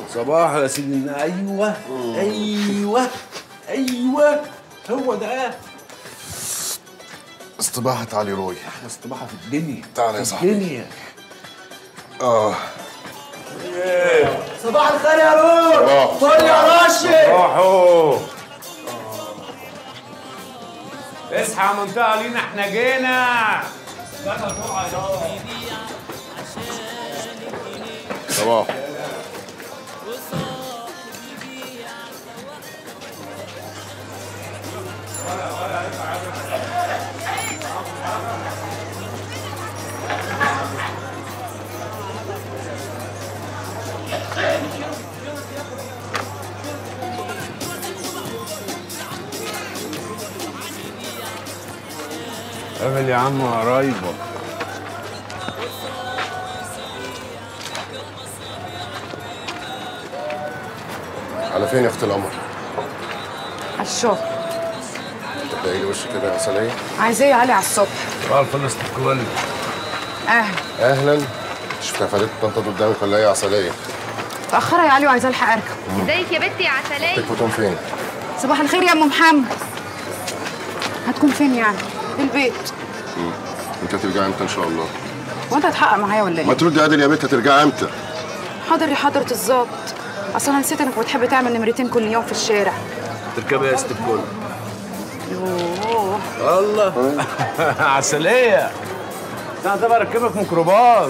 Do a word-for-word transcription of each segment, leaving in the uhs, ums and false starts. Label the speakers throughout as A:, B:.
A: صباح يا سيدنا. ايوه ايوه ايوه هو ده
B: استباحة علي روي.
A: احلى استباحه في الدنيا.
B: تعالى يا صاحبي.
A: الدنيا.
B: اه
C: صباح الخير يا روي.
B: صباح
C: فل يا راشد.
A: صباحو. اصحى يا منطقه لينا، احنا جينا.
B: صباح.
A: قابل يا عم قرايبك.
B: على فين يا اخت القمر؟
D: على الشغل.
B: تبدأي لي وش كده عسلية؟
D: عايزاه يا علي على الصبح.
A: اه الفلوس الكل.
D: اهلا.
B: اهلا. شفتها فادت طنطا قدامك ولا ايه يا عسلية؟
D: متأخرة يا علي وعايزة الحق اركب.
E: ازيك يا بنتي يا عسلية؟
B: تكفتون فين؟
D: صباح الخير يا ام محمد. هتكون فين يعني؟ في البيت.
B: مم. انت هترجعي امتى ان شاء الله؟
D: وانت هتحقق معايا ولا ايه؟
B: ما تردي عادل يا بنت، هترجعي امتى؟
D: حاضر يا حضرة الظابط. اصل انا نسيت انك بتحب تعمل نمرتين كل يوم في الشارع.
A: تركبي يا ست الكل.
D: يوه
A: الله. عسلية. انا طبعا اركبك ميكروباص.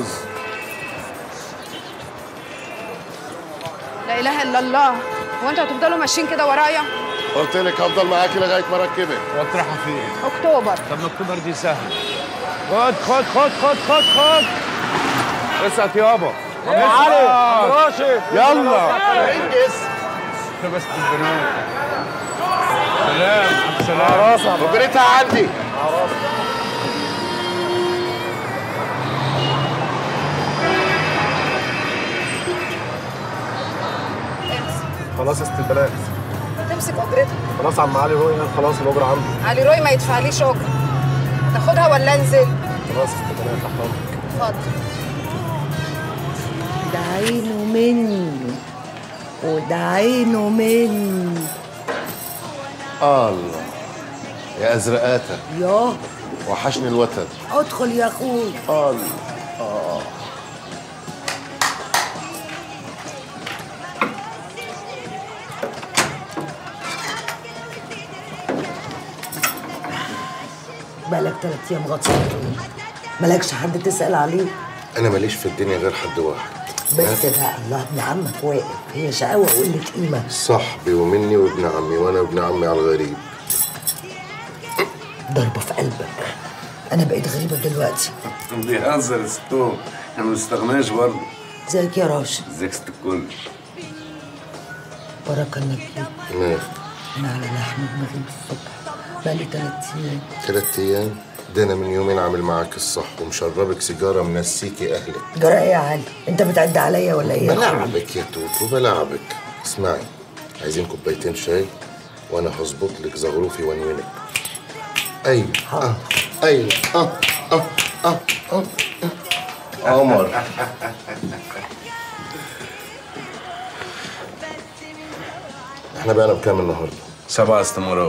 D: لا اله الا الله. هو انتوا هتفضلوا ماشيين كده ورايا؟
B: قلت لك هفضل معاكي لغاية ما اركبك.
A: وتروحوا فين؟
D: اكتوبر.
A: طب ما اكتوبر دي سهل. خد خد خد خد خد خد. اسقط يابا.
C: يا علي عبد راشد.
A: يلا.
C: انجز.
A: بس البنات. سلام سلام.
C: راسها
B: ركبتها عندي.
C: خلاص استبلاغ.
D: تمسك اجرتها.
C: خلاص عم علي روي هنا، خلاص الاجره عنده.
D: علي روي ما يدفعليش اجره. تاخدها ولا انزل؟
C: خلاص استبلاغ تحت امرك.
D: اتفضل.
F: ده عينه مني وده عينه مني.
B: الله يا ازرقاتك.
F: ياه
B: وحشني الوتد.
F: ادخل يا اخوي.
B: الله. اه
F: بقالك تلات ايام غطسان، مالكش حد تسأل عليه؟
B: انا ماليش في الدنيا غير حد واحد.
F: بس بقى الله ابن عمك واقف، هي شقاوة وقلة قيمة.
B: صاحبي ومني وابن عمي، وانا ابن عمي على الغريب.
F: ضربة في قلبك. أنا بقيت غريبة دلوقتي.
A: بيهزر يا ستوم، احنا ما بنستغناش برضه.
F: ازيك يا راشد؟
A: ازيك ست الكل؟
F: بركة انك جيت.
B: مال؟
F: أنا على لحم دماغي الصبح، بقالي تلات أيام.
B: تلات أيام؟ ده أنا من يومين عامل معاك الصح ومشربك سيجارة منسيكي أهلك.
F: جرى إيه يا علي؟ أنت بتعد عليا ولا إيه؟
B: بلعبك يا توت وبلعبك. اسمعي، عايزين كوبايتين شاي وأنا هظبط لك زغروفي وانوينك. أيوه آه أيوه آه آه آه آه قمر. احنا بقينا بكام النهارده؟
A: سبع استمارات.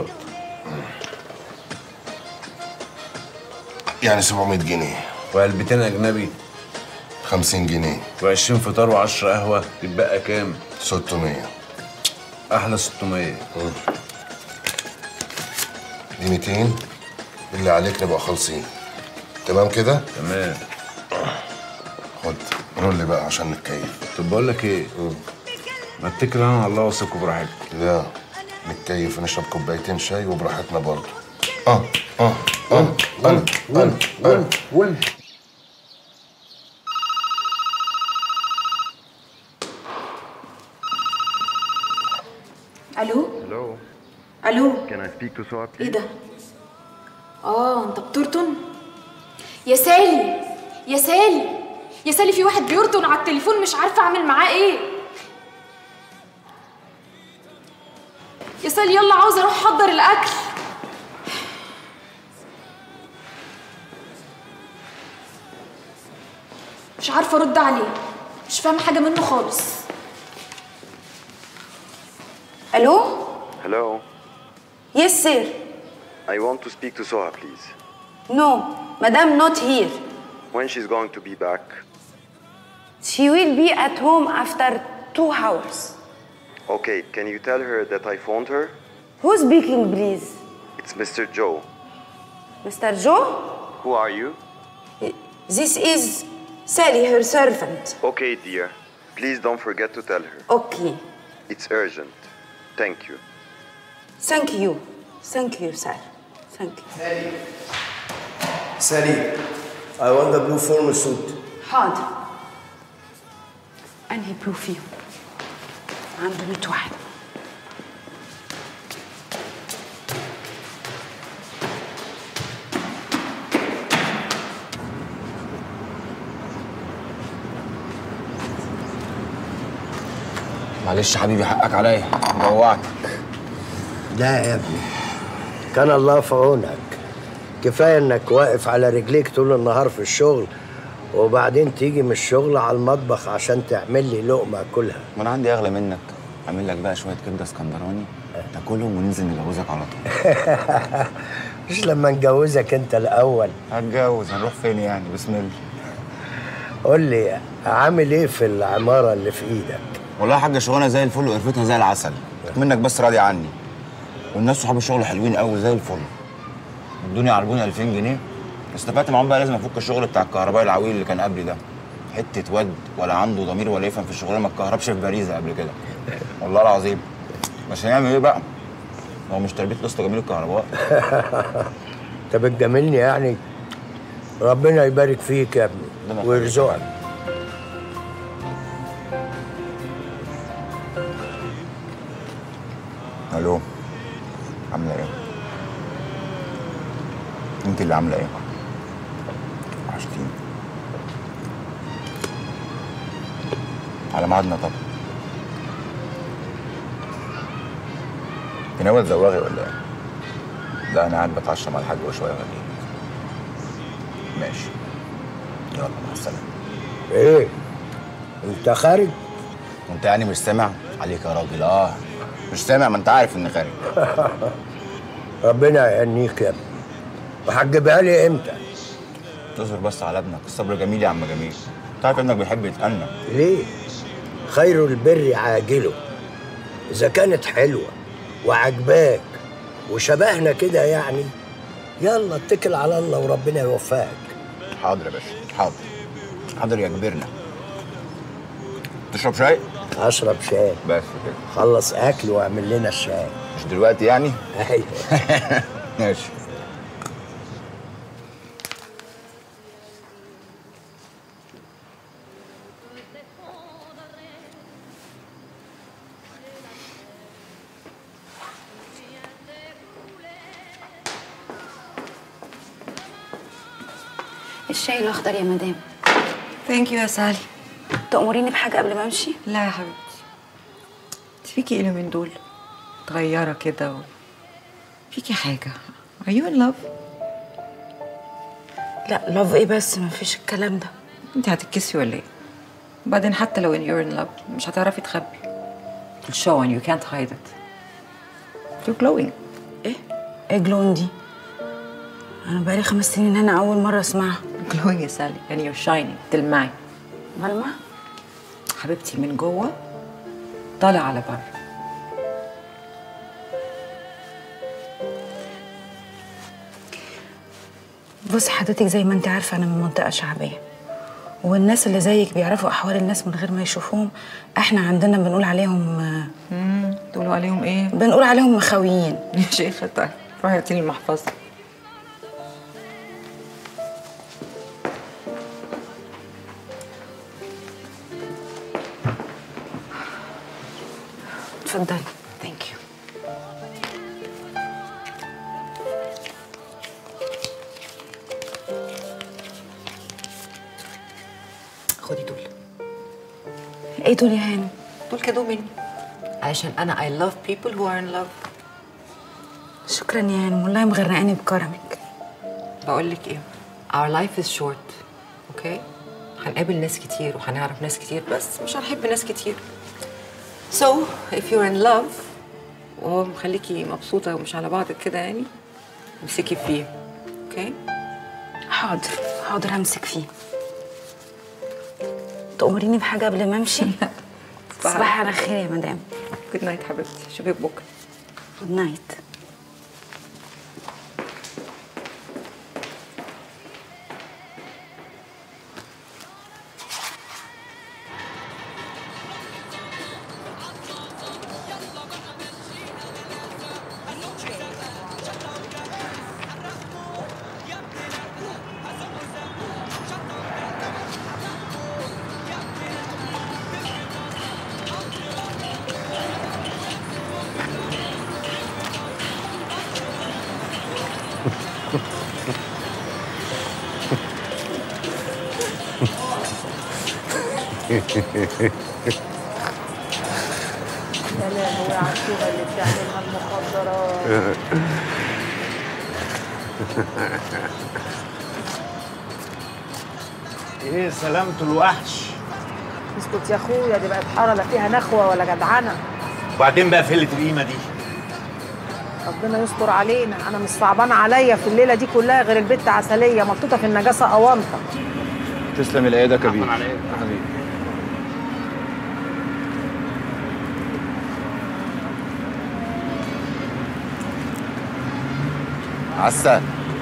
B: يعني سبعمية جنيه.
A: وعلبتين اجنبي.
B: خمسين جنيه.
A: وعشرين فطار وعشرة قهوة، يتبقى كام؟
B: ستمية.
A: أحلى ستمية.
B: دي ميتين، اللي عليك نبقى خالصين. تمام كده؟
A: تمام.
B: خد رول بقى عشان نتكيف.
A: طب بقول لك ايه؟
B: مم.
A: ما اتكل انا على الله واسيبكم براحتكم.
B: لا، نتكيف ونشرب كوبايتين شاي وبراحتنا برضه. اه اه اه انا انا انا
C: ول
D: الو.
G: Hello.
D: الو.
G: Can I speak to Suad,
D: ايه
G: please?
D: ده؟ اه انت بترطن؟ يا سالي يا سالي يا سالي، في واحد بيرطن على التليفون مش عارفه اعمل معاه ايه. يا سالي يلا عاوزه اروح احضر الاكل. مش عارفه ارد عليه، مش فاهمه حاجه منه خالص.
E: Hello?
G: Hello.
E: Yes, sir.
G: I want to speak to Soha, please.
E: No, Madame not here.
G: When she's going to be back?
E: She will be at home after two hours.
G: Okay, can you tell her that I phoned her?
E: Who's speaking, please?
G: It's Mister Joe.
E: Mister Joe?
G: Who are you?
E: This is Sally, her servant.
G: Okay, dear. Please don't forget to tell her.
E: Okay.
G: It's urgent. Thank you.
E: Thank you. Thank you, sir. Thank you.
H: Sally. Sally, I want the blue formal suit.
E: حاضر. أنهي بلو فيهم؟ عنده مية واحد.
A: معلش يا حبيبي حقك عليا جوعتك.
I: لا يا ابني، كان الله في عونك. كفايه انك واقف على رجليك طول النهار في الشغل وبعدين تيجي من الشغل على المطبخ عشان تعمل لي لقمه اكلها.
A: ما انا عندي اغلى منك، اعمل لك بقى شويه كبده اسكندراني تاكلهم وننزل نجوزك على طول.
I: مش لما نجوزك انت الاول؟
A: هتجوز هنروح فين يعني؟ بسم الله.
I: قول لي عامل ايه في العماره اللي في ايدك؟
A: والله يا حاجه شغلانه زي الفل وقرفتها زي العسل، منك بس راضي عني. والناس صحاب الشغل حلوين قوي زي الفل. ادوني عربوني ألفين جنيه، استفدت معاهم بقى لازم افك الشغل بتاع الكهربائي العويل اللي كان قبلي ده. حته واد ولا عنده ضمير ولا يفهم في الشغلانه، ما اتكهربش في باريزه قبل كده. والله العظيم. بس هنعمل ايه بقى؟ هو مش تربيه لسه جميل الكهرباء.
I: انت بتجاملني يعني؟ ربنا يبارك فيك يا ابني ويرزقك.
A: الو، عامله ايه؟ انت اللي عامله ايه؟ وحشتيني. على ميعادنا طبعا. انت ناوي تزوغي ولا ايه؟ لا انا قاعد بتعشى مع الحاج وشويه وهجيلك. ماشي. يلا مع السلامه.
I: ايه؟ انت خارج؟
A: وانت يعني مش سامع؟ عليك يا راجل. اه مش سامع، ما انت عارف اني خارج.
I: ربنا يهنيك يا ابني. وهتجيبها لي امتى؟
A: تصبر بس على ابنك، الصبر جميل يا عم جميل. انت عارف ابنك بيحب يتأنى.
I: ليه؟ خير البر عاجله. اذا كانت حلوه وعجباك وشبهنا كده يعني، يلا اتكل على الله وربنا يوفقك.
A: حاضر يا باشا، حاضر. حاضر يا كبرنا. تشرب شاي؟
I: اشرب شاي.
A: بس كده.
I: خلص اكل واعمل لنا الشاي.
A: مش دلوقتي يعني؟
I: ايوه.
A: ماشي.
E: الشاي الاخضر يا مدام.
J: ثانك يو يا سالي.
E: تأمريني بحاجه قبل ما امشي؟
J: لا يا حبيبتي، انت فيكي ايه من دول؟ متغيره كده و... فيكي حاجه. Are you in love؟
E: لا لاف ايه بس، ما فيش الكلام ده.
J: انت هتتكسفي ولا ايه؟ وبعدين حتى لو ان you're in love مش هتعرفي تخبي. It'll show and you can't hide it. You're glowing.
E: ايه؟ ايه جلون دي؟ انا بقالي خمس سنين هنا اول مره اسمعها.
J: glowing يا سالي and you're shining. تلمعي.
E: ملمع؟
J: حبيبتي من جوه طالع على بره.
E: بصي حضرتك، زي ما انت عارفه انا من منطقه شعبيه، والناس اللي زيك بيعرفوا احوال الناس من غير ما يشوفوهم. احنا عندنا بنقول عليهم
J: امم تقولوا عليهم ايه؟
E: بنقول عليهم مخاويين.
J: يا شيخه طيب روحي هاتي لي المحفظه.
E: اتفضلي. ثانك يو.
J: خدي دول.
E: ايه دول يا هانم؟
J: دول كادو مني عشان انا I love people who are in love.
E: شكرا يا هانم، والله مغرقاني بكرمك.
J: بقول لك ايه، our life is short. اوكي؟ هنقابل ناس كتير وهنعرف ناس كتير، بس مش هنحب ناس كتير. So if you're in love وهو مخليكي مبسوطه ومش على بعضك كده يعني، امسكي فيه. اوكي؟
E: حاضر حاضر همسك فيه. تأمريني بحاجه قبل ما امشي؟ صباح على خير يا مدام.
J: جود نايت حبيبتي، اشوفك بكره.
E: جود نايت.
K: يا لهوي على الشغل اللي بتعملها المخدرات.
A: ايه سلامة الوحش؟
K: اسكت يا اخويا، دي بقت حاره لا فيها نخوه ولا جدعنه.
A: وبعدين بقى فلة القيمة دي؟
K: ربنا يستر علينا، انا مش صعبان عليا في الليله دي كلها غير البت عسليه محطوطه في النجاسه اونطه.
A: تسلم الايد يا كبير. حبيبي. عسل.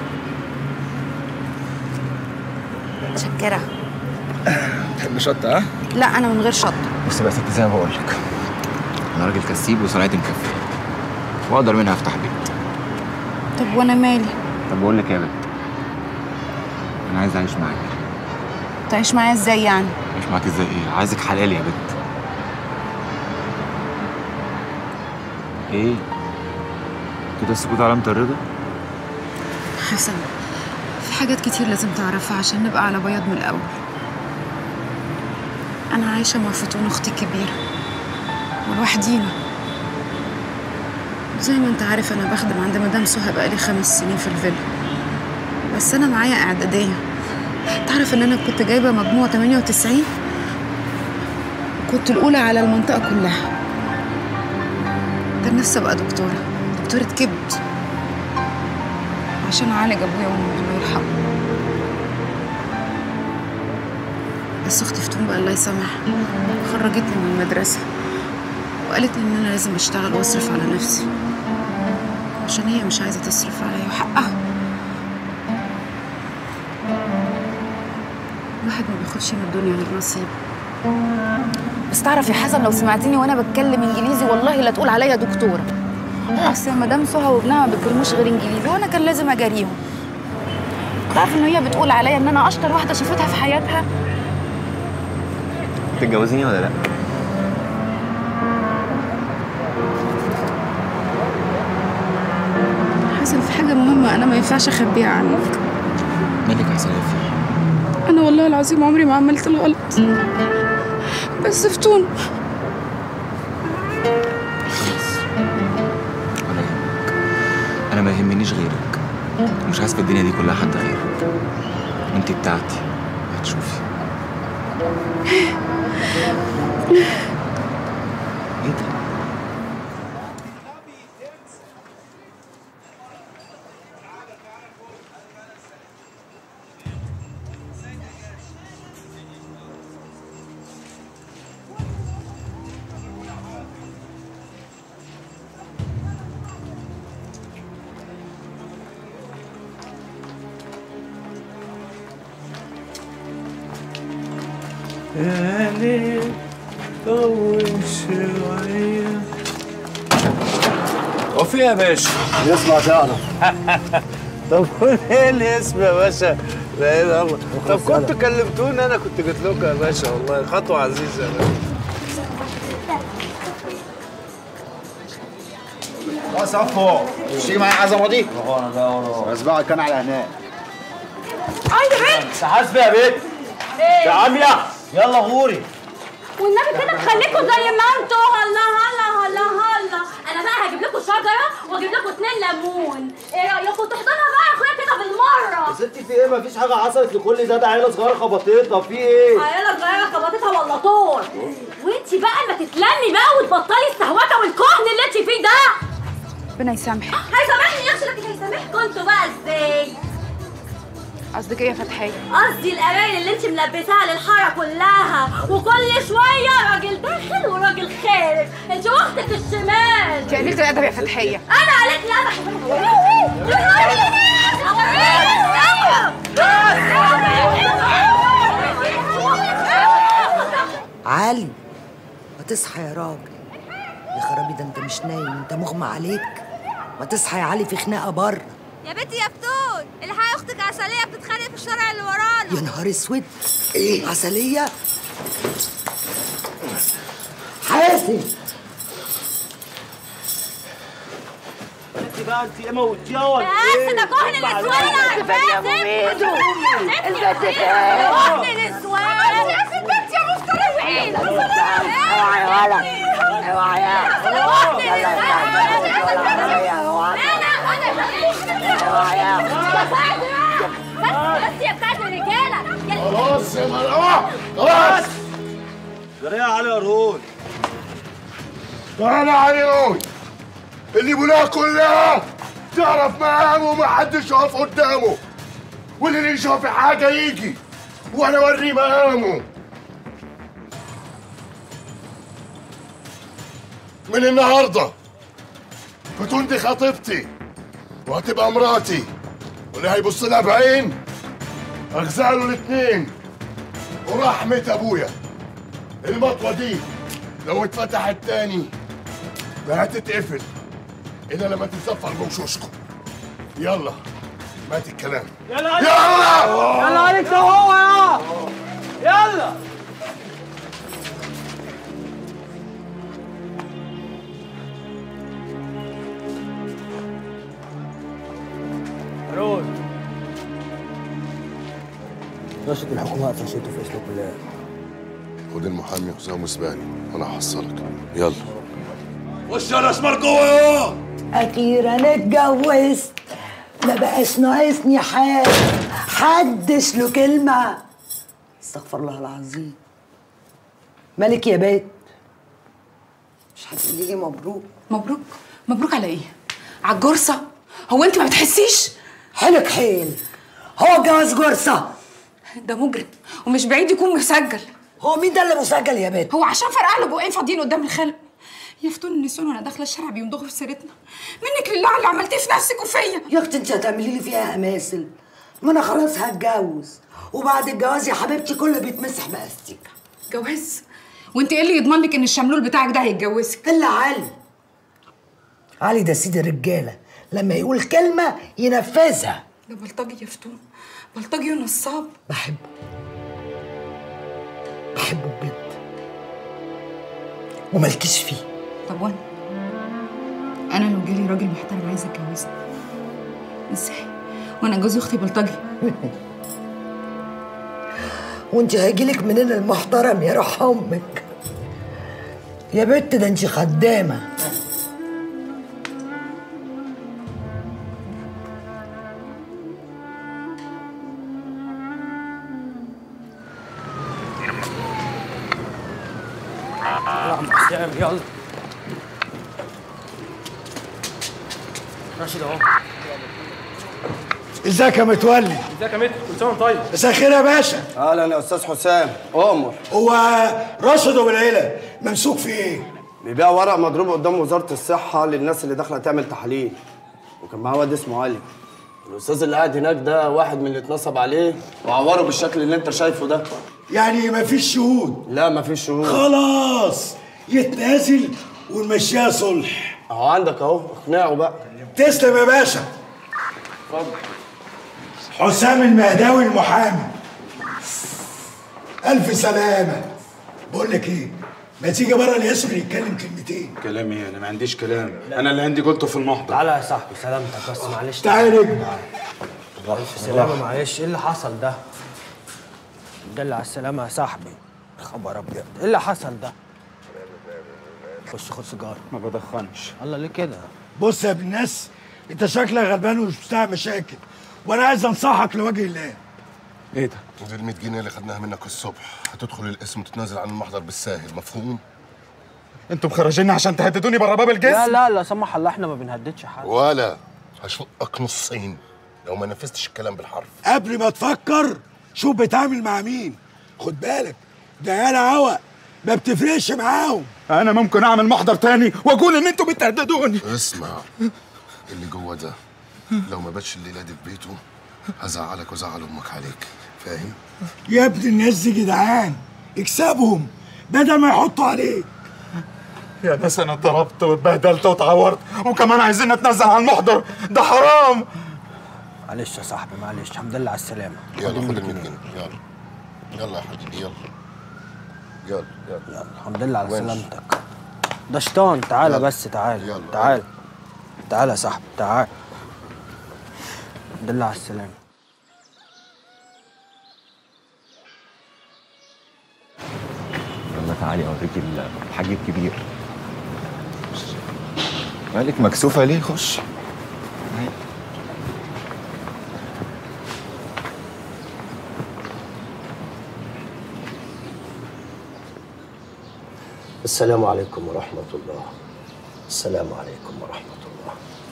E: متشكرة.
A: تحب شطة ها؟
E: لا أنا من غير شطة.
A: بصي بقى يا ستي، زي ما بقول لك أنا راجل كسيب وصنعتي مكفية وأقدر منها أفتح بيت.
E: طب وأنا مالي؟
A: طب بقول لك يا بنت، أنا عايز أعيش معاك.
E: تعيش معايا إزاي يعني؟
A: أعيش معاك إزاي إيه؟ عايزك حلال يا بنت. إيه؟ كده السكوت علامة الرضا؟
E: حسن، في حاجات كتير لازم تعرفها عشان نبقى على بياض من الأول. أنا عايشة مع فتون أختي الكبيرة ولوحدينا. زي ما أنت عارف أنا بخدم عند مدام سهى بقالي خمس سنين في الفيلا، بس أنا معايا إعدادية. تعرف إن أنا كنت جايبة مجموع تمانية وتسعين؟ كنت الأولى على المنطقة كلها. كان نفسي أبقى دكتورة، دكتورة كبد، عشان أعالج أبويا وأمي الله يرحمه. بس أختي فتون بقى الله يسامحها خرجتني من المدرسة وقالت لي إن أنا لازم أشتغل وأصرف على نفسي، عشان هي مش عايزة تصرف عليا وحقها. الواحد ما بياخدش من الدنيا غير نصيب. بس تعرف يا حسن، لو سمعتني وأنا بتكلم إنجليزي والله لا تقول عليا دكتورة. أصل مدام سهى وابنها ما بيتكلموش غير إنجليزي وأنا كان لازم أجاريهم. تعرف إن هي بتقول عليا إن أنا أشطر واحدة شافتها في حياتها.
A: تتجوزيني ولا لأ؟
E: حسن، في حاجة مهمة أنا ما ينفعش أخبيها عنك.
A: مالك يا سلافي؟
E: أنا والله العظيم عمري ما عملت الغلط، بس فتون.
A: خلاص ولا يهمك، أنا ما يهمنيش غيرك ومش عايز في الدنيا دي كلها حد غيرك. وأنتي بتاعتي هتشوفي. ايه ده؟
L: يا ليل طول شوية. وفي يا باشا
I: يسمع تعرف.
L: طب قول ايه الاسم يا باشا؟ لا اله الا الله. طب كنتوا كلمتوني انا كنت جيت لكم يا باشا، والله خطوة عزيزة يا باشا.
A: خلاص عفو، مش تيجي معايا عزمه دي؟
L: اه انا ده وراه.
A: اسبقك انا على هناك.
K: اي بنت
L: حاسبة يا بنت. يا عمية يلا غوري.
M: والنبي كده خليكوا زي ما انتوا. هلا هلا هلا هلا. انا بقى هجيب لكم شجره واجيب لكم اتنين ليمون. ايه رايكم تحضنها بقى يا اخويا كده بالمره؟
N: يا ستي في ايه؟ مفيش حاجه حصلت لكل ده، ده عيله صغيره خبطتها. في ايه؟
M: عيله صغيره خبطتها ولا طول؟ وانتي بقى ما تتلمي بقى وتبطلي السهوكه والكهن اللي انتي فيه ده.
E: ربنا يسامحك.
M: هيسامحني يا اختي، لكن هيسامحكوا انتوا بقى ازاي؟
E: قصدك ايه يا فتحيه؟
M: قصدي الامان اللي انت ملبساها للحاره كلها، وكل شويه راجل داخل وراجل خارج. انت واختك الشمال.
E: انت قليله الادب يا فتحيه.
M: انا قلت الادب.
F: علي ما تصحى يا راجل. يا خرابي ده انت مش نايم، انت مغمى عليك. ما تصحى يا علي، في خناقه بره.
O: يا بنتي يا فتون، الحقي اختك عسليه بتتخانق في الشارع اللي ورانا.
F: يا نهار اسود، ايه عسليه؟ حاسب
N: انت بقى انت ايه موتيها ولا
M: ايه؟ بس ده كهن الاسوان.
N: البت
M: ميدو البت
N: فين؟
M: كهن الاسوان يا ست انت يا مفترض. ايه
F: اوعى يا ولد، اوعى
M: بس يا بتاعت الرجاله.
B: خلاص يا مروه، خلاص.
N: جري يا علي قرون.
B: تعالى علي، اللي بناها كلها تعرف مقامه ومحدش يقف قدامه، واللي يشوف حاجه يجي وانا اوريه مقامه. من النهارده فتون دي خطيبتي وهتبقى مراتي، واللي هيبص لها بعين اغزاله الاتنين ورحمة ابويا. المطوة دي لو اتفتحت تاني ما هتتقفل الا لما تتصفر بوشوشكم. يلا مات الكلام.
N: يلا عليك،
B: يلا
N: يلا عليك هو يا يلا. روح.
I: رشد الحكومة قفشته في اسلوب الله.
B: خد المحامي حسام اسباني وانا هحصلك. يلا
L: وش الاسمر جوه يا
F: اخيرا اتجوزت، ما بقاش ناقصني حاجه، حدش له كلمه. استغفر الله العظيم. مالك يا بيت؟ مش هتقولي لي مبروك؟
E: مبروك؟ مبروك على ايه؟ على الجرصه؟ هو انت ما بتحسيش؟
F: حيلك حيل، هو جواز جرصه؟
E: ده مجرم ومش بعيد يكون مسجل.
F: هو مين ده اللي مسجل يا بنت؟
E: هو عشان فرقع له بقين فاضيين قدام الخلق. يا فتون النسوان وانا داخله الشارع بيمضغوا في سيرتنا. منك لله على اللي عملتيه في نفسك وفيا.
F: يا اختي انت هتعملي لي فيها اماثل؟ ما انا خلاص هتجوز، وبعد الجواز يا حبيبتي كله بيتمسح باستيكه.
E: جواز؟ وانت ايه اللي يضمن لك ان الشملول بتاعك ده هيتجوزك؟
F: الا علي. علي ده سيد الرجاله، لما يقول كلمه ينفذها.
E: ده بلطجي يا فتون، بلطجي ونصاب.
F: بحبه بحبه بجد ومالكيش فيه.
E: طب وانا؟ انا لو جالي راجل محترم عايز اتجوزني ازاي؟ وانا جوز اختي بلطجي.
F: وانت هيجيلك منين المحترم يا روح امك؟ يا بت ده انت خدامه.
N: يلا راشد اهو.
P: ازيك يا متولي؟
N: ازيك يا متر؟ كل سنه وانت طيب.
P: مساء الخير يا باشا.
L: اهلا يا استاذ حسام. امر.
P: هو راشد ابو العيله ممسوك في ايه؟
L: بيبيع ورق مضروب قدام وزاره الصحه للناس اللي داخله تعمل تحاليل، وكان معاه واد اسمه علي. الاستاذ اللي قاعد هناك ده واحد من اللي اتنصب عليه وعوره بالشكل اللي انت شايفه ده.
P: يعني مفيش شهود؟
L: لا مفيش شهود.
P: خلاص يتنازل ونمشيها صلح.
L: اهو عندك اهو، اقنعه بقى.
P: تسلم يا باشا.
L: اتفضل.
P: حسام المهداوي المحامي. الف سلامه. بقول لك ايه، ما تيجي بره الاسم نتكلم كلمتين.
Q: كلام ايه؟ انا ما عنديش كلام، انا اللي عندي قلته في المحضر.
I: تعالى يا صاحبي، سلامتك بس معلش.
P: تعالى نجم.
I: الف سلامه. معلش، ايه اللي حصل ده؟ دل على السلامه يا صاحبي. خبر ابيض، ايه اللي حصل ده؟ خش خد سيجاره.
Q: ما بدخنش.
I: الله ليه كده؟
P: بص يا ابن الناس، انت شكلك غلبان ومش بتاع مشاكل، وانا عايز انصحك لوجه الله.
Q: ايه ده؟
B: ودي ال مية جنيه اللي خدناها منك الصبح، هتدخل القسم وتتنازل عن المحضر بالساهل، مفهوم؟
Q: انتوا مخرجيني عشان تهددوني بره باب الجسم؟
L: لا لا لا سمح الله احنا ما بنهددش حد.
B: ولا هشقك نصين لو ما نفذتش الكلام بالحرف.
P: قبل ما تفكر شوف بتعامل مع مين. خد بالك ده عيال عوق ما بتفرقش معاهم.
Q: انا ممكن اعمل محضر تاني واقول ان انتوا بتهددوني.
B: اسمع، اللي جوه ده لو ما باتش الليله دي في بيته هزعلك وزعل امك عليك، فاهم؟
P: يا ابن الناس دي جدعان اكسبهم بدل ما يحطوا عليك.
Q: يا ناس انا اتضربت واتبهدلت واتعورت وكمان عايزين نتنزل عن المحضر، ده حرام.
L: معلش يا صاحبي معلش، الحمد لله على السلامه.
B: يلا خد ال مية جنيه يلا يلا يا حبيبي يلا يلا يلا
L: يلا الحمد لله على سلامتك. ده شيطان، تعالى بس تعالى يلا. تعالى تعالى يا صاحبي تعالى. الحمد لله على السلامه.
A: يلا تعالي اوريك الحاج الكبير. مالك مكسوفه ليه؟ خش.
I: السلام عليكم ورحمة الله. السلام عليكم ورحمة الله.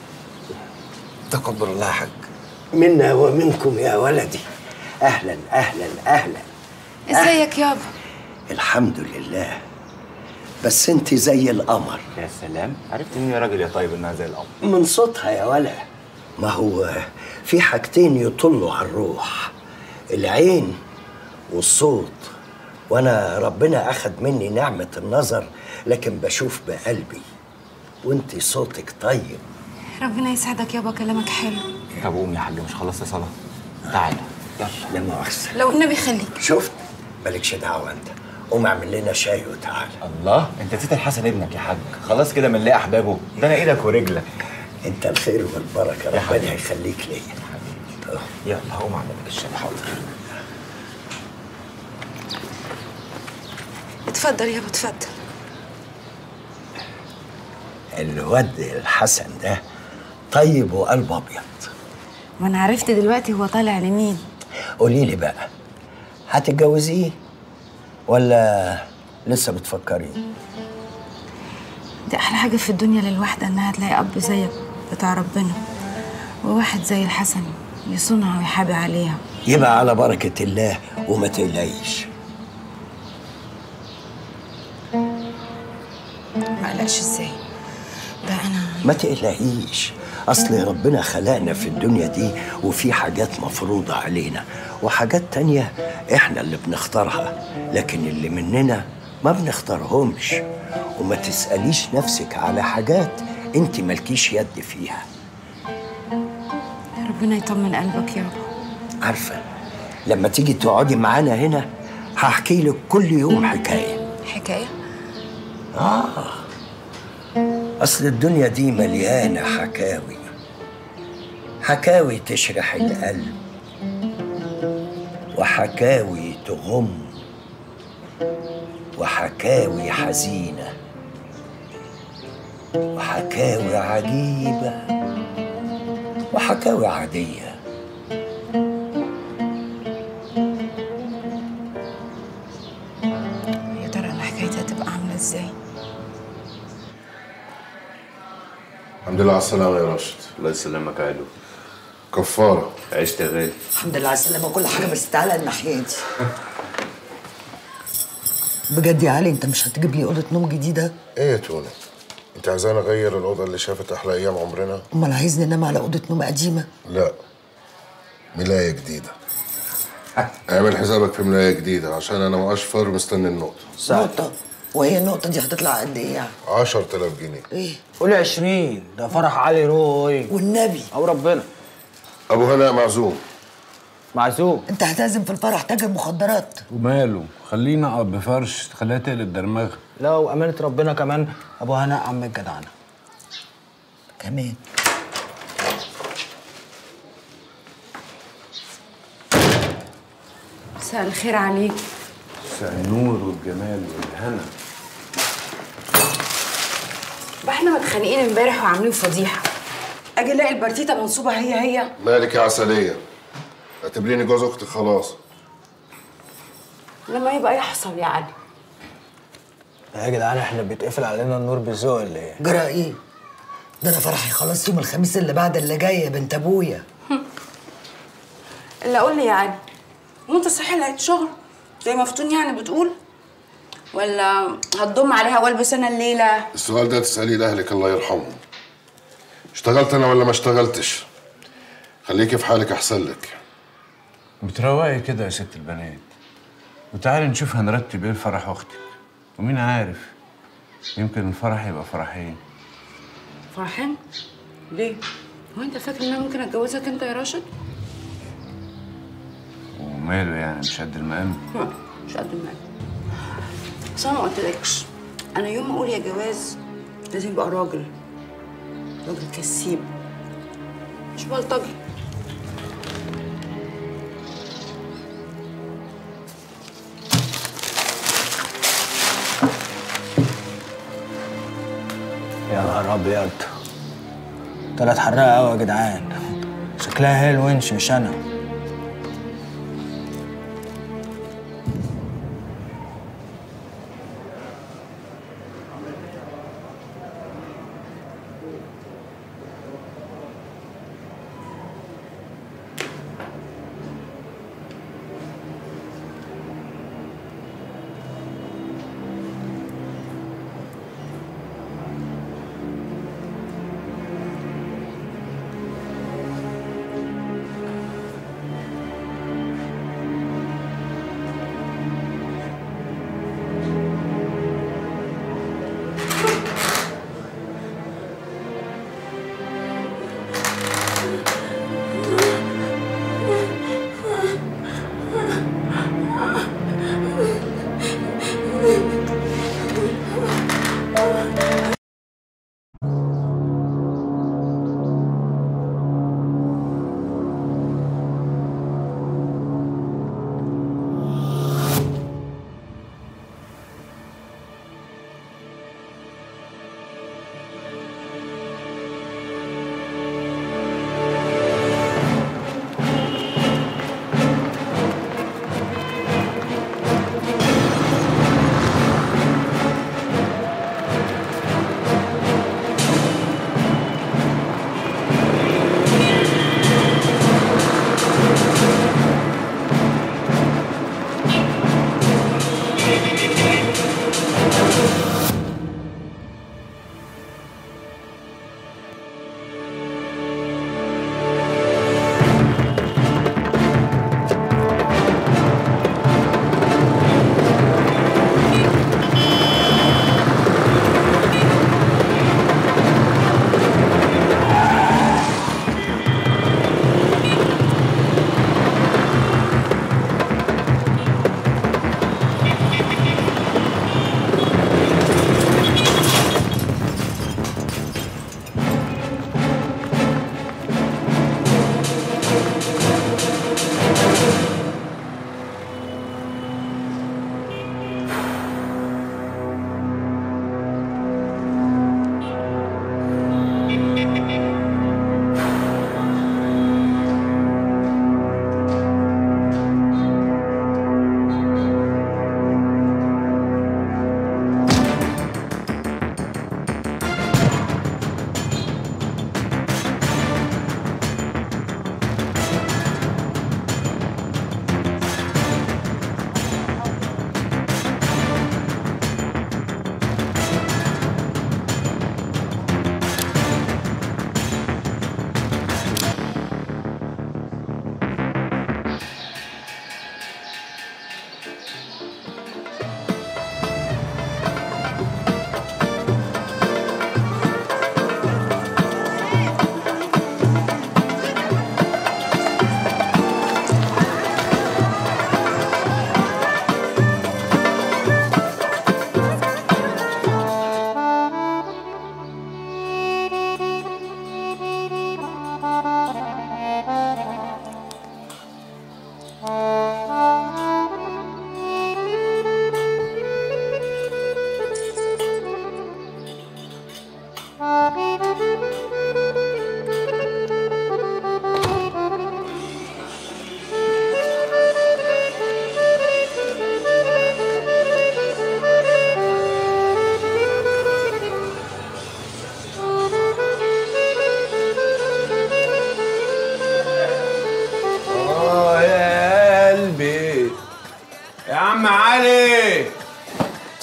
A: تقبل الله يا حاج.
I: منا ومنكم يا ولدي. أهلا أهلا أهلا.
E: ازيك يابا؟
I: الحمد لله. بس انت زي القمر.
A: يا سلام، عرفت مين يا راجل يا طيب انها زي القمر؟
I: من صوتها يا ولا. ما هو في حاجتين يطلوا على الروح، العين والصوت. وانا ربنا اخد مني نعمة النظر لكن بشوف بقلبي، وانت صوتك طيب.
E: ربنا يسعدك يابا، كلامك حلو.
A: طب قوم يا حاج، مش خلصت صلاة؟ تعالى يلا.
I: لا مؤاخذة.
E: لو النبي خليك.
I: شفت؟ مالكش دعوة انت. قوم اعمل لنا شاي وتعالى.
A: الله، انت نسيت الحسن ابنك يا حاج. خلاص كده بنلاقي احبابه، ده انا ايدك ورجلك.
I: انت الخير والبركة، ربنا يخليك ليا.
A: يلا هقوم اعمل لك الشاي. حاضر.
E: اتفضل يابا اتفضل.
I: الواد الحسن ده طيب وقلب ابيض.
E: وانا عرفت دلوقتي هو طالع لمين.
I: قولي لي بقى، هتتجوزيه ولا لسه بتفكري؟
E: دي احلى حاجه في الدنيا للواحده انها تلاقي اب زيك بتاع ربنا، وواحد زي الحسن يصونها ويحابي عليها.
I: يبقى على بركه الله وما تقلقيش.
E: ما قلقش ازاي؟ ده انا
I: ما تقلقيش، اصل ربنا خلقنا في الدنيا دي وفي حاجات مفروضه علينا وحاجات تانية احنا اللي بنختارها، لكن اللي مننا ما بنختارهمش. وما تسأليش نفسك على حاجات انت مالكيش يد فيها.
E: ربنا يطمن قلبك يابا.
I: عارفه لما تيجي تقعدي معانا هنا هحكي لك كل يوم حكايه.
E: حكايه؟
I: اه اصل الدنيا دي مليانه حكاوي، حكاوي تشرح القلب وحكاوي تغم وحكاوي حزينة وحكاوي عجيبة وحكاوي عادية.
E: يا ترى انا حكايتها تبقى عاملة ازاي؟
B: الحمد لله على السلامة يا راشد.
R: الله يسلمك يا علو.
B: كفارة.
R: عشت يا غالي.
F: الحمد لله على السلامة وكل حاجة، بس تعالى الناحية دي. بجد يا علي انت مش هتجيب لي اوضه نوم جديده؟
B: ايه يا تونة؟ انت عايزاني اغير الاوضه اللي شافت احلى ايام عمرنا؟
F: امال عايزني انام على اوضه نوم قديمه؟
B: لا، ملايه جديده. اعمل حسابك في ملايه جديده عشان انا واشفر مستني النقطه.
F: نقطه؟ وهي النقطه دي هتطلع قد ايه يعني؟
B: عشرة آلاف جنيه.
F: ايه؟
L: قولي عشرين، ده فرح علي روي.
F: والنبي
L: او ربنا.
B: ابو هناء معزوم.
L: معزوم.
F: انت هتعزم في الفرح تاجر مخدرات؟
S: وماله، خلينا اقعد بفرش تخليها تقلب درمغه.
L: لا وامانه ربنا كمان ابو هناء عم الجدعنه.
F: كمان
E: مساء الخير عليك.
S: مساء النور والجمال والهنا.
E: بقى احنا متخانقين امبارح وعاملين فضيحه، اجي الاقي البرتيته منصوبه هي هي.
B: مالك يا عسليه؟ اعتبريني جوز اختك خلاص.
E: لما يبقى يحصل يا علي.
T: يا جدعان احنا بيتقفل علينا النور بذوق ولا ايه؟
F: جرى ايه؟ ده انا فرحي خلاص يوم الخميس اللي بعد اللي جاي يا بنت ابويا.
E: اللي اقول لي يعني هو انت صحيح لقيت شغل زي مفتون يعني بتقول؟ ولا هتضم عليها والبس انا الليله؟
B: السؤال ده تسأليه لأهلك الله يرحمهم. اشتغلت أنا ولا ما اشتغلتش؟ خليكي في حالك أحسن لك.
S: بتروقي كده يا ست البنات، وتعالي نشوف هنرتب ايه لفرح اختك، ومين عارف يمكن الفرح يبقى فرحين.
E: فرحين؟ ليه؟ هو انت فاكر ان انا ممكن اتجوزك انت يا راشد؟
S: وماله يعني مش قد المقام؟
E: لا مش قد المقام. بس انا ما قلتلكش، انا يوم ما اقول يا جواز لازم يبقى راجل، راجل كسيب مش بلطجي.
T: يا نهار ابيض، طلعت حراقه قوي يا جدعان. شكلها هي الونش مش انا.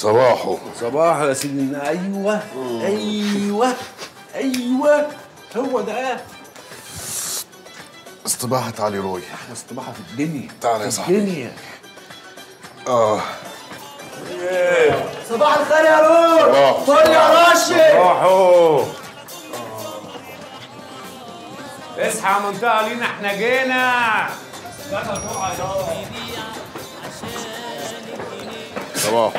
B: صباحو
S: صباحو يا سيدي. ايوه ايوه ايوه هو ده.
B: استباحة علي روي.
S: احلى استباحه في الدنيا.
B: تعالى يا صاحبي.
S: الدنيا.
B: اه
T: صباح الخير يا روح.
B: صباح.
T: فل يا راشد.
S: صباحو. اصحى يا منطقه لينا، احنا جينا.
B: صباح.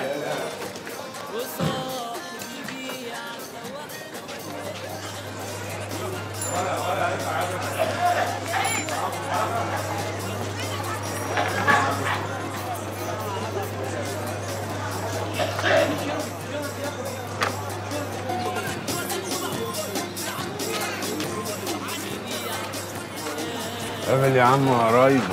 S: قابل يا عم قرايبك.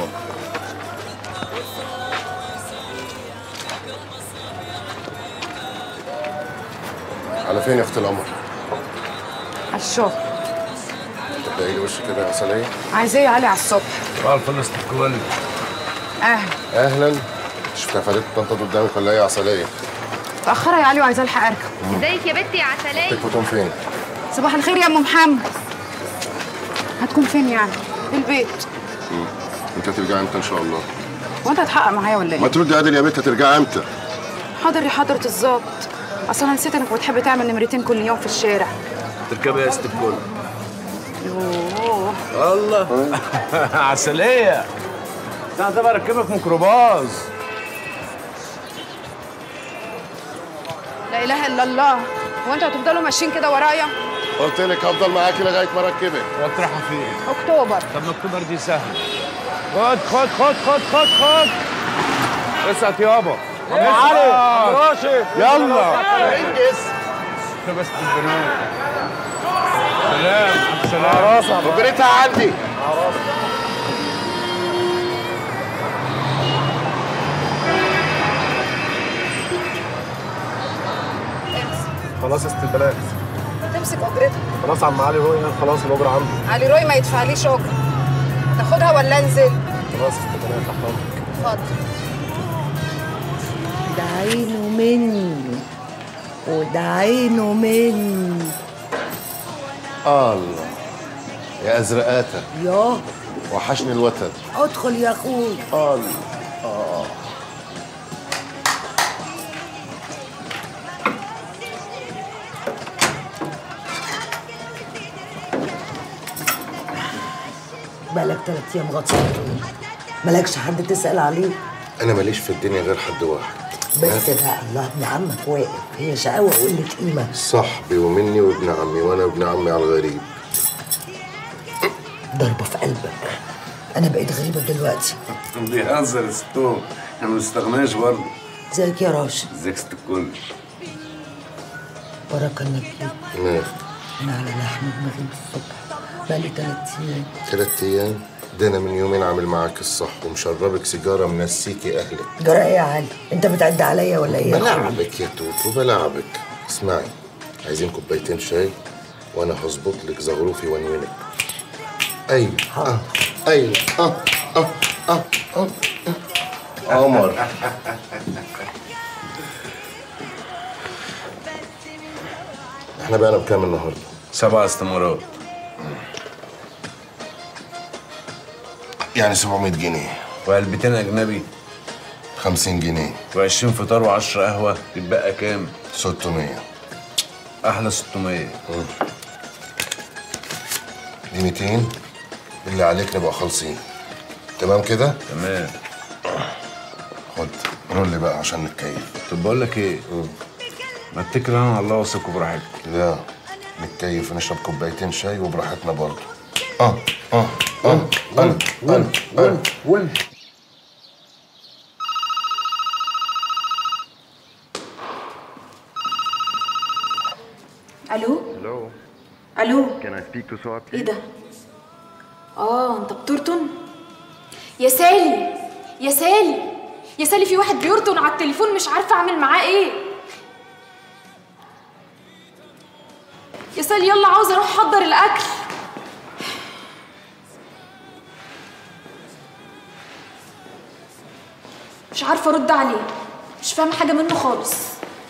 B: على فين يا اخت القمر؟
E: على الشغل.
B: تبدأي لي وش كده يا عسلية؟
E: عايزاه يا علي على الصبح.
S: صباح الفل يا ست الكل.
E: اهلا.
B: اهلا. شفتها فادت طنطا قدامك ولا ايه يا عسلية؟
E: متأخرة يا علي وعايزة الحق اركب.
O: ازيك يا بنتي يا عسلية؟
B: تكون فين؟
E: صباح الخير يا ام محمد. هتكون فين يعني؟ في البيت.
B: مم. انت هترجعي امتى ان شاء الله؟
E: وانت هتحقق معايا ولا ايه؟
B: ما تردي عادل يا بنت، هترجعي امتى؟
E: حاضر يا حضرة الظابط. اصل انا نسيت انك بتحب تعمل نمرتين كل يوم في الشارع.
S: تركبي يا ست الكل.
E: يوه
S: الله. عسلية. انا ده بركبك ميكروباص.
E: لا اله الا الله. هو انتوا هتفضلوا ماشيين كده ورايا؟
B: قلت لك هفضل معاكي لغايه ما اركبك.
S: وتروحوا فين؟
E: اكتوبر.
S: طب ما اكتوبر دي سهله. خد خد خد خد خد خد. اسقط يابا.
C: يا علي عبد راشد.
S: يلا
C: انجز.
S: بس البنات. سلام سلام.
C: راسها
B: ركبتها عندي.
C: خلاص استقبالات.
E: تمسك اجرتها.
C: خلاص عم علي روي هنا، خلاص الاجره عنده.
E: علي روي ما يدفعليش اجره. تاخدها ولا انزل؟
C: خلاص استقبالات تحت امرك.
E: اتفضل.
F: ده عينه مني وده عينه مني.
B: الله يا ازرقاته.
F: ياه
B: وحشني الوتد.
F: ادخل يا اخوي.
B: الله. اه
F: بقالك تلات ايام غطسان، مالكش حد تسأل عليه؟
B: انا ماليش في الدنيا غير حد واحد.
F: بس بقى الله، ابن عمك واقف، هي شقاوة وقلة قيمة.
B: صاحبي ومني وابن عمي، وانا ابن عمي على الغريب.
F: ضربة في قلبك. انا بقيت غريبة دلوقتي.
S: بيهزر يا ستوم، احنا ما بنستغناش برضه.
F: ازيك يا راشد؟
S: ازيك ست الكل؟
F: بركة النبي.
B: مال؟
F: انا على لحم دماغي الصبح بقالي تلات ايام.
B: تلات ايام؟ ده انا من يومين عامل معاك الصح ومشربك سيجاره منسيكي اهلك.
F: جرى ايه يا علي؟ انت بتعد عليا ولا ايه؟
B: بلعبك يا توت وبلعبك. اسمعي، عايزين كوبايتين شاي وانا هظبط لك زغروفي وانوينك. ايوه اه ايوه اه اه اه اه قمر. احنا بقينا بكام النهارده؟
S: سبع استمارات.
B: يعني سبعمية جنيه.
S: وعلبتين اجنبي.
B: خمسين جنيه.
S: وعشرين فطار وعشرة قهوه، يتبقى كام؟
B: ستمية.
S: احلى ستمية.
B: دي ميتين اللي عليك نبقى خالصين. تمام كده؟
S: تمام.
B: خد رول بقى عشان نتكيف.
S: طب بقول لك ايه؟ ما اتكل انا على الله واثق براحتك.
B: لا نتكيف ونشرب كوبايتين شاي وبراحتنا برضه. اه اه اه انا انا انا
S: ول
D: الو
G: Hello.
D: الو
G: Can I speak to Suha, please?
D: ايه ده؟ اه انت بترطن؟ يا سالي يا سالي يا سالي، في واحد بيرطن على التليفون مش عارفه اعمل معاه ايه. يا سالي يلا عاوزه اروح احضر الاكل. مش عارفه ارد عليه، مش فاهمه حاجه منه خالص.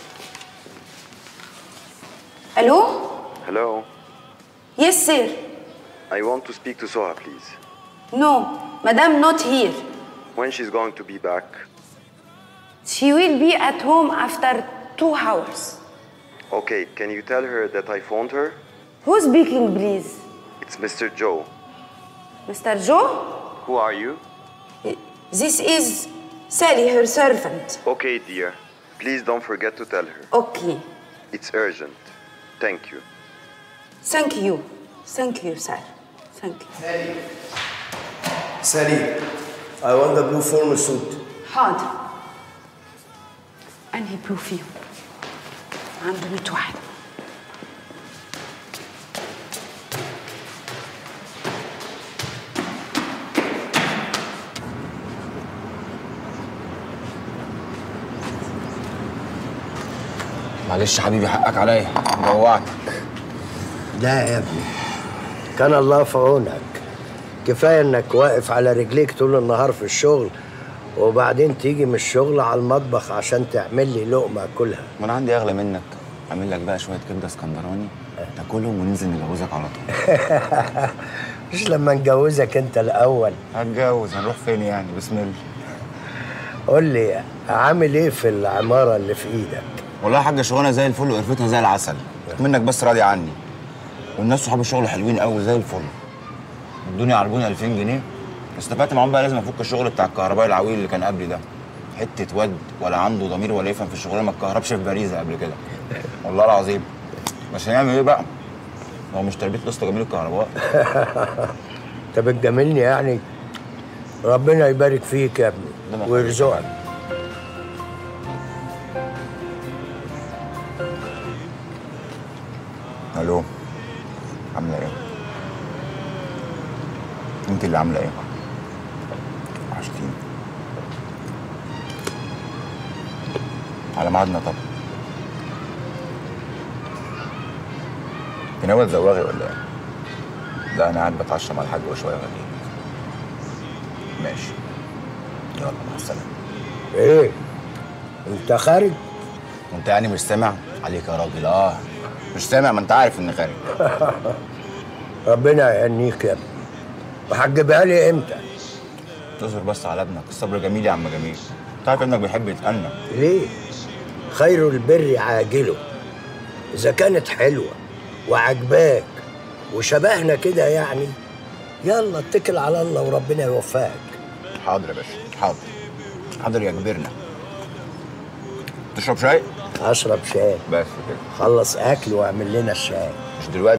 E: الو.
G: Hello.
E: Yes sir.
G: I want to speak to Soha, please.
E: No, madam not here.
G: When she's going to be back?
E: She will be at home after two hours.
G: Okay, can you tell her that I phoned her?
E: Who's speaking, please?
G: It's Mister Joe.
E: Mister Joe?
G: Who are you?
E: This is Sally, her servant.
G: Okay, dear. Please don't forget to tell her.
E: Okay.
G: It's urgent. Thank you.
E: Thank you. Thank you, sir. Thank you.
H: Sally. Sally, I want the blue formal suit.
E: حاضر. أنهي بلو فيهم؟ عنده مية واحد.
A: معلش يا حبيبي حقك عليا جوعتك.
I: لا يا ابني، كان الله في عونك. كفايه انك واقف على رجليك طول النهار في الشغل وبعدين تيجي من الشغل على المطبخ عشان تعمل لي لقمه اكلها.
A: ما انا عندي اغلى منك، اعمل لك بقى شويه كبده اسكندراني تاكلهم وننزل نجوزك على طول.
I: مش لما نجوزك انت الاول؟
A: هتجوز هنروح فين يعني؟ بسم الله.
I: قول لي عامل ايه في العماره اللي في ايدك؟
A: والله يا حاجه شغلانه زي الفل وقرفتها زي العسل، منك بس راضي عني. والناس صحاب الشغل حلوين قوي زي الفل. ادوني عربوني ألفين جنيه، استفدت معاهم بقى لازم افك الشغل بتاع الكهربائي العويل اللي كان قبلي ده. حته واد ولا عنده ضمير ولا يفهم في الشغلانه، ما اتكهربش في باريزه قبل كده. والله العظيم. بس هنعمل ايه بقى؟ هو مش تربيه لسه جميل الكهرباء.
I: انت بتجاملني يعني؟ ربنا يبارك فيك يا ابني ويرزقك.
A: الو، عامله ايه؟ انت اللي عامله ايه؟ وحشتيني. على ميعادنا طبعا. انت ناوي تزوغي ولا ايه؟ لا انا قاعد بتعشى مع الحاج وشويه غاليين. ماشي. يلا مع السلامه.
I: ايه؟ انت خارج؟
A: وانت يعني مش سامع؟ عليك يا راجل. اه مش سامع، ما انت عارف اني خارج.
I: ربنا يهنيك يا ابني. وهتجيبها لي امتى؟
A: تصبر بس على ابنك، الصبر جميل يا عم جميل. انت عارف ابنك بيحب يتأنى.
I: ليه؟ خير البر عاجله. اذا كانت حلوه وعجباك وشبهنا كده يعني، يلا اتكل على الله وربنا يوفقك.
A: حاضر يا باشا، حاضر. حاضر يا كبرنا. تشرب شاي؟
I: اشرب شاي.
A: بس كده.
I: خلص اكل واعمل لنا الشاي.
A: مش دلوقتي.